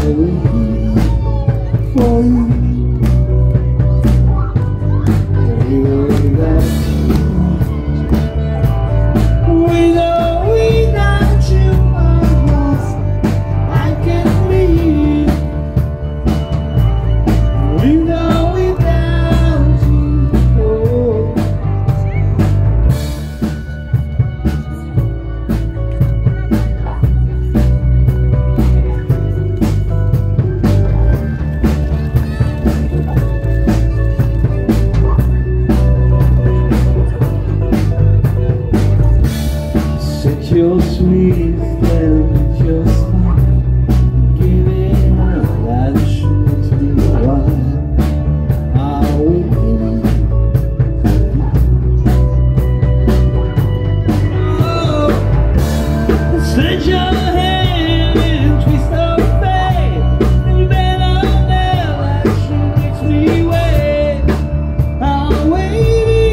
will be for you. Your sweet and your smile, giving up that should be why I will. Oh, stretch your hand and twist her face, and then I'll never that she makes me wait. I'll wait.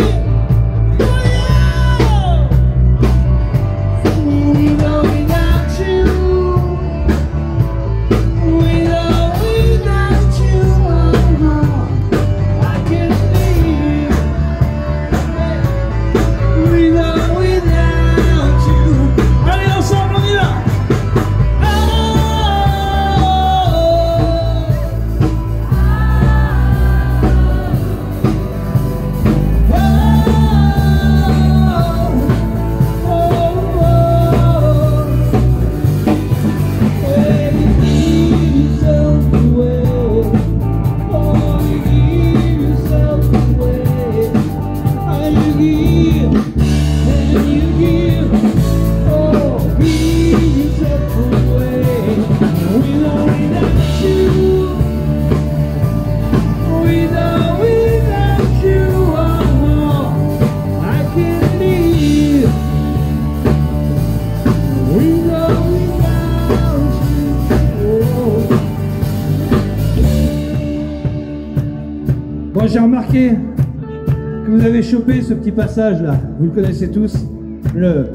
Bon, j'ai remarqué que vous avez chopé ce petit passage là, vous le connaissez tous, le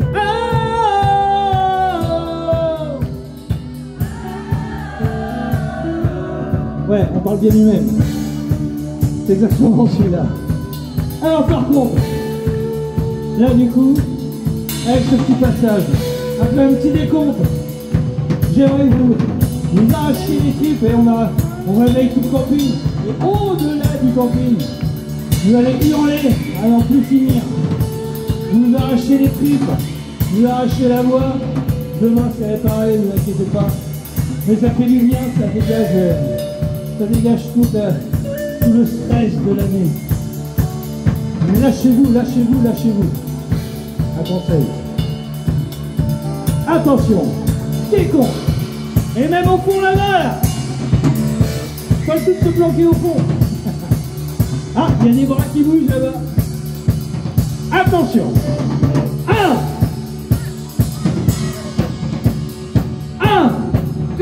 ouais, on parle bien lui-même. C'est exactement celui-là. Alors par contre, là du coup, avec ce petit passage, après un petit décompte, j'aimerais vous arracher les tripes et on réveille tout le camping. Et au-delà du camping, vous allez hurler à n'en plus finir. Vous arrachez les tripes, vous arrachez la voix. Demain c'est réparé, ne vous inquiétez pas. Mais ça fait du bien, ça dégage tout le stress de l'année. Mais lâchez-vous, lâchez-vous, lâchez-vous. Un conseil. Attention, décompte. Et même au fond là-bas, pas tout se planquer au fond. Ah, il y a des bras qui bougent là-bas. Attention. 1, 2,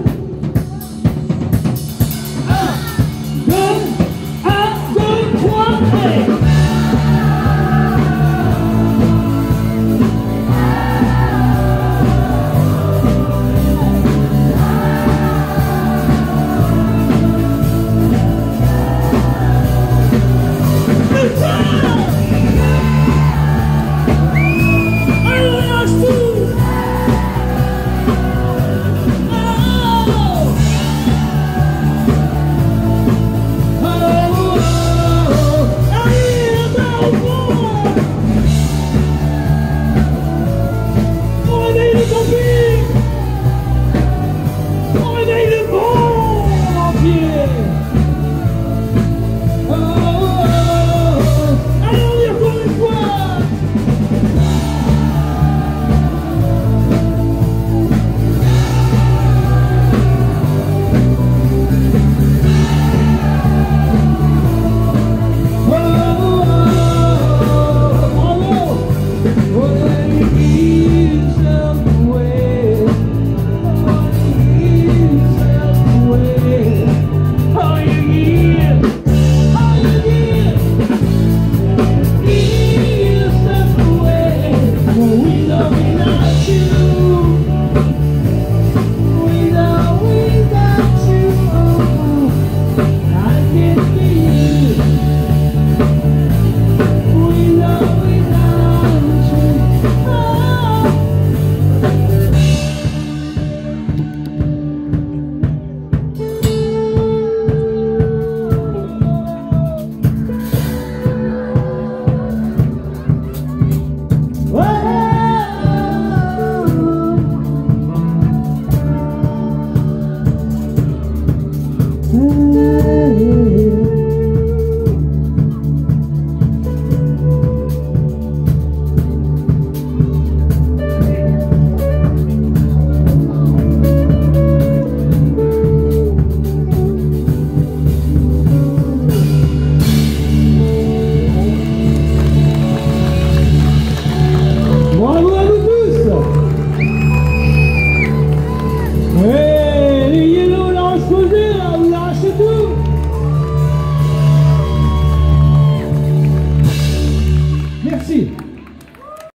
3, et... Bravo à vous tous! Ouais, les yellows, là, exposés, là, vous arrachez tout! Merci!